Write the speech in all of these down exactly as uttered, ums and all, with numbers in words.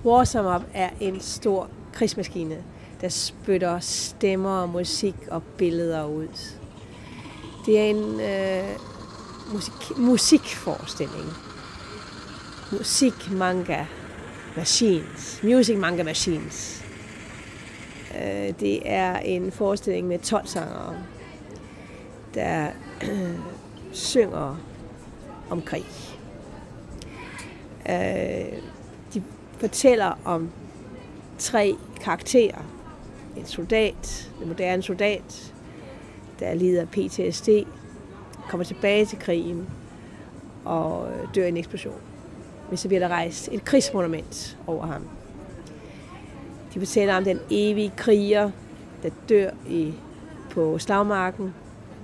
Warsom Up er en stor krigsmaskine, der spytter stemmer og musik og billeder ud. Det er en øh, musik, musikforestilling. Musik manga machines. Music manga machines. Øh, det er en forestilling med tolv sangere, der øh, synger om krig. Øh, de fortæller om tre karakterer. En soldat, en moderne soldat, der lider af P T S D, kommer tilbage til krigen og dør i en eksplosion. Men så bliver der rejst et krigsmonument over ham. De fortæller om den evige kriger, der dør i, på slagmarken.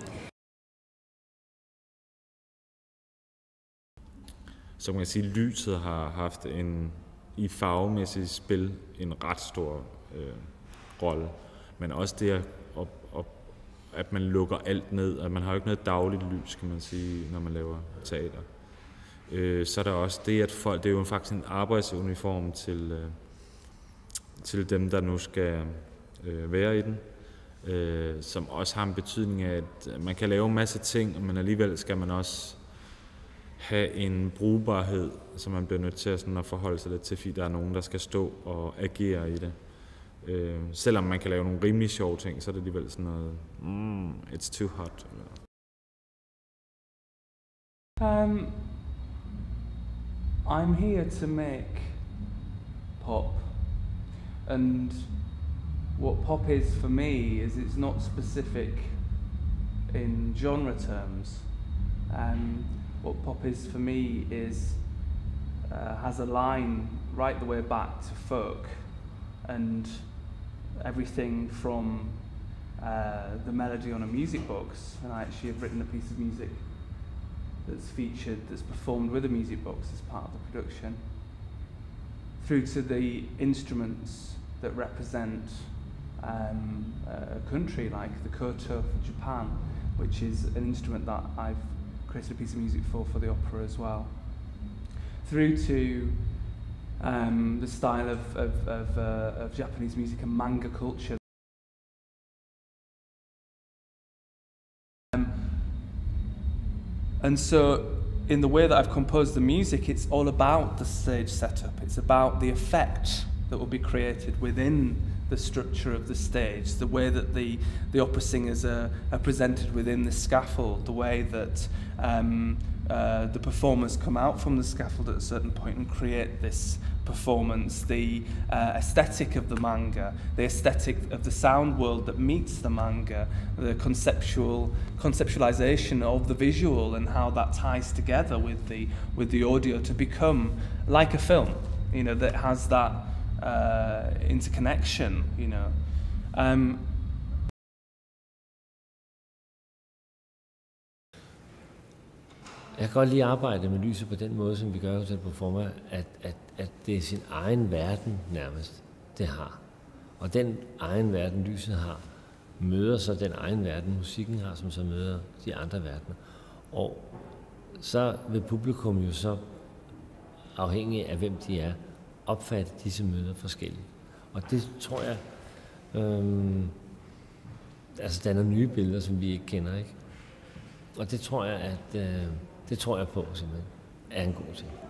Så man kan sige, at lyset har haft en i farvemæssigt spil en ret stor øh, rolle. Men også det, at, at, at man lukker alt ned, at man har jo ikke noget dagligt lys, kan man sige, når man laver teater. Øh, så er der også det, at folk, det er jo faktisk en arbejdsuniform til, øh, til dem, der nu skal øh, være i den, øh, som også har en betydning af, at man kan lave en masse ting, men alligevel skal man også have en brugbarhed, som man bliver nødt til at, sådan at forholde sig lidt til, fordi der er nogen, der skal stå og agere i det. Øh, selvom man kan lave nogle rimelig sjove ting, så er det alligevel sådan noget, mm, it's too hot. Um, I'm here to make pop, and what pop is for me is it's not specific in genre terms. Um, what pop is for me is uh, has a line right the way back to folk, and everything from uh, the melody on a music box, and I actually have written a piece of music that's featured, that's performed with a music box as part of the production, through to the instruments that represent um, a country like the koto for Japan, which is an instrument that I've created a piece of music for for the opera as well, through to um, the style of, of, of, uh, of Japanese music and manga culture. Um, and so in the way that I've composed the music, it's all about the stage setup. It's about the effect that will be created within the structure of the stage, the way that the, the opera singers are, are presented within the scaffold, the way that um, uh, the performers come out from the scaffold at a certain point and create this performance, the uh, aesthetic of the manga, the aesthetic of the sound world that meets the manga, the conceptual conceptualization of the visual and how that ties together with the, with the audio to become like a film, you know, that has that Uh, interconnection, you know. Um, Jeg kan godt lide at arbejde med lyset på den måde, som vi gør hos Performa, at, at, at det er sin egen verden nærmest, det har. Og den egen verden, lyset har, møder så den egen verden, musikken har, som så møder de andre verdener. Og så vil publikum jo så, afhængig af hvem de er, opfatte disse møder forskelligt. Og det tror jeg, øhm, altså danner nye billeder, som vi ikke kender, ikke? Og det tror jeg, at øh, det tror jeg på simpelthen er en god ting.